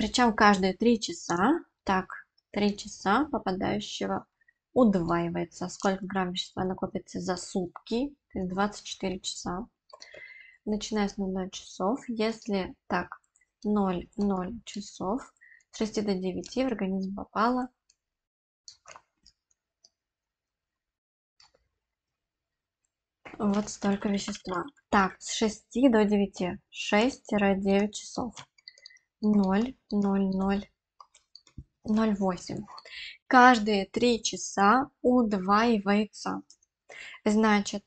Причем каждые 3 часа, так, 3 часа попадающего удваивается. Сколько грамм вещества накопится за сутки? То есть 24 часа. Начиная с 00 часов, если так, 00 часов, с 6 до 9 в организм попало вот столько вещества. Так, с 6 до 9, 6-9 часов, 0, 0, 0, 0,8. Каждые 3 часа удваивается. Значит,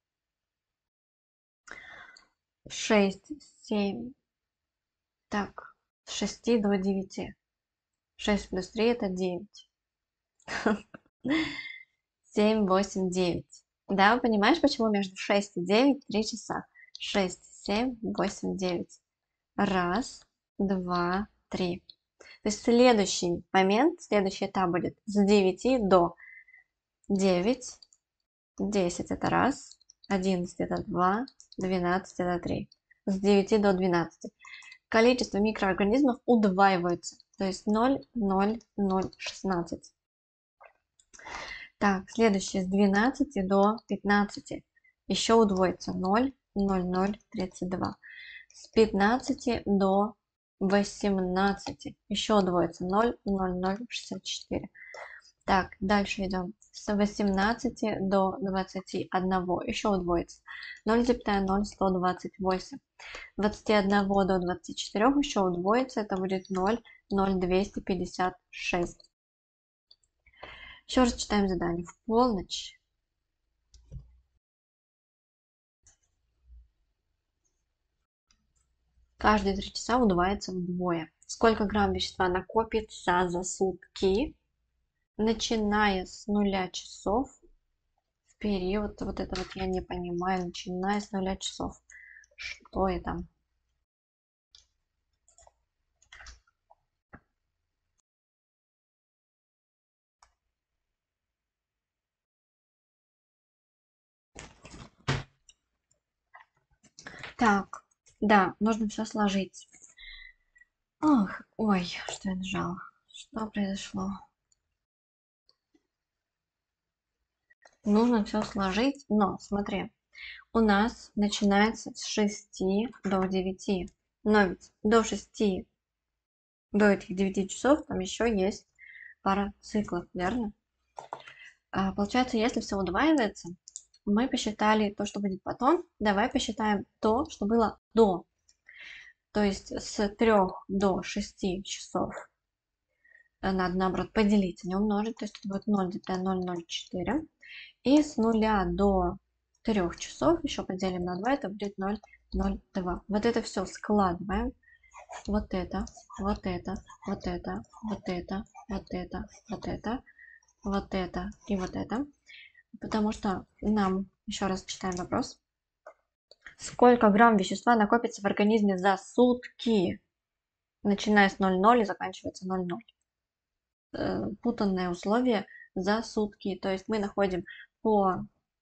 6, 7, так, с 6 до 9. 6 плюс 3 это 9. 7, 8, 9. Да, понимаешь, почему между 6 и 9 3 часа? 6, 7, 8, 9. Раз, два, три. То есть следующий момент, следующий этап будет с 9 до 9, 10 это раз, 11 это 2, 12 это 3. С 9 до 12. Количество микроорганизмов удваивается. То есть 0, 0, 0, 16. Так, следующее с 12 до 15. Еще удвоится 0, 0, 0, 32. С 15 до 18. Еще удвоится 0, 0, 0, 64. Так, дальше идем. С 18 до 21. Еще удвоится 0,0128. С 21 до 24 еще удвоится. Это будет 0, 0, 256. Еще раз читаем задание. В полночь каждые 3 часа удваивается вдвое. Сколько грамм вещества накопится за сутки, начиная с 0 часов в период, вот это вот я не понимаю, начиная с 0 часов. Что это? Так, да, нужно все сложить. Ох, ой, что я нажала? Что произошло? Нужно все сложить, но смотри, у нас начинается с 6 до 9. Но ведь до 6, до этих 9 часов там еще есть пара циклов, верно? Получается, если все удваивается, мы посчитали то, что будет потом. Давай посчитаем то, что было до. То есть с 3 до 6 часов надо, наоборот, поделить, а не умножить. То есть это будет 0,004. И с 0 до 3 часов еще поделим на 2, это будет 0,02. Вот это все складываем. Вот это, вот это, вот это, вот это, вот это, вот это, вот это и вот это. Потому что нам, еще раз читаем вопрос. Сколько грамм вещества накопится в организме за сутки, начиная с 0,0 и заканчивается 0,0. Путанное условие за сутки. То есть мы находим по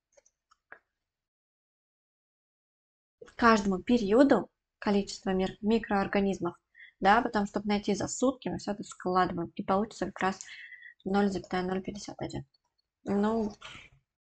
каждому периоду количество микроорганизмов, да, потому чтобы найти за сутки, мы все это складываем, и получится как раз 0,051. Ну,